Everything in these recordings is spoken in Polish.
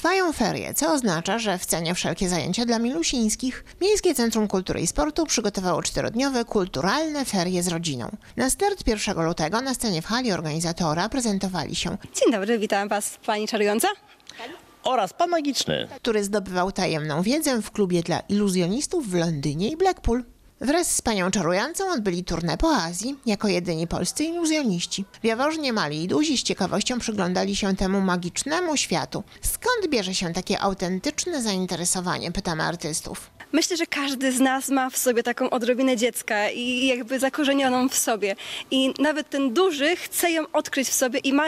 Trwają ferie, co oznacza, że w cenie wszelkie zajęcia dla milusińskich. Miejskie Centrum Kultury i Sportu przygotowało 4-dniowe kulturalne ferie z rodziną. Na start 1 lutego na scenie w hali organizatora prezentowali się, Dzień dobry, witam Was, Pani Czarująca. Oraz Pan Magiczny. który zdobywał tajemną wiedzę w klubie dla iluzjonistów w Londynie i Blackpool. Wraz z panią Czarującą odbyli turnę po Azji, jako jedyni polscy iluzjoniści. W Jaworznie mali i duzi z ciekawością przyglądali się temu magicznemu światu. Skąd bierze się takie autentyczne zainteresowanie, pytamy artystów. Myślę, że każdy z nas ma w sobie taką odrobinę dziecka i jakby zakorzenioną w sobie. I nawet ten duży chce ją odkryć w sobie i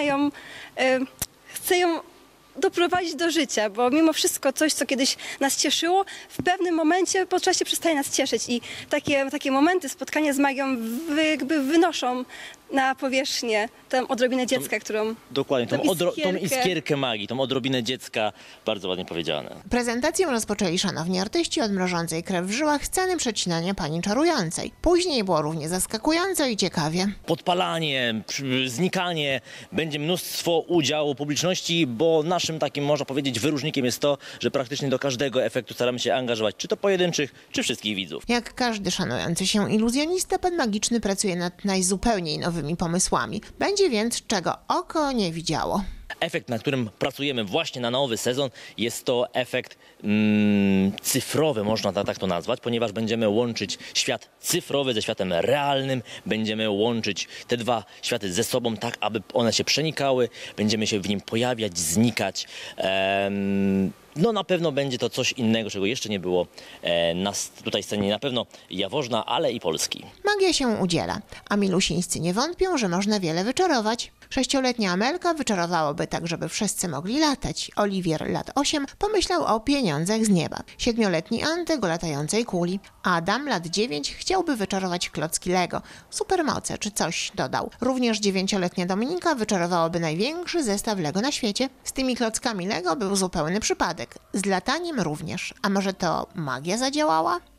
chce ją doprowadzić do życia, bo mimo wszystko coś, co kiedyś nas cieszyło, w pewnym momencie po czasie przestaje nas cieszyć i takie momenty, spotkania z magią jakby wynoszą na powierzchnię tę odrobinę dziecka, którą... Dokładnie, tą iskierkę magii, tą odrobinę dziecka, bardzo ładnie powiedziane. Prezentację rozpoczęli szanowni artyści od mrożącej krew w żyłach sceny przecinania pani Czarującej. Później było równie zaskakująco i ciekawie. Podpalanie, znikanie, będzie mnóstwo udziału publiczności, bo naszym takim, można powiedzieć, wyróżnikiem jest to, że praktycznie do każdego efektu staramy się angażować, czy to pojedynczych, czy wszystkich widzów. Jak każdy szanujący się iluzjonista, pan Magiczny pracuje nad najzupełniej nowymi pomysłami. Będzie więc czego oko nie widziało. Efekt, na którym pracujemy właśnie na nowy sezon, jest to efekt cyfrowy, można tak to nazwać, ponieważ będziemy łączyć świat cyfrowy ze światem realnym, będziemy łączyć te dwa światy ze sobą tak, aby one się przenikały, będziemy się w nim pojawiać, znikać. No na pewno będzie to coś innego, czego jeszcze nie było na tutaj scenie, na pewno Jaworzna, ale i Polski. Magia się udziela, a milusińscy nie wątpią, że można wiele wyczarować. 6-letnia Amelka wyczarowałoby tak, żeby wszyscy mogli latać. Oliwier, lat 8, pomyślał o pieniądzach z nieba. 7-letni Antek o latającej kuli. Adam, lat 9, chciałby wyczarować klocki Lego. Supermoce czy coś dodał. Również 9-letnia Dominika wyczarowałaby największy zestaw Lego na świecie. Z tymi klockami Lego był zupełny przypadek. Z lataniem również. A może to magia zadziałała?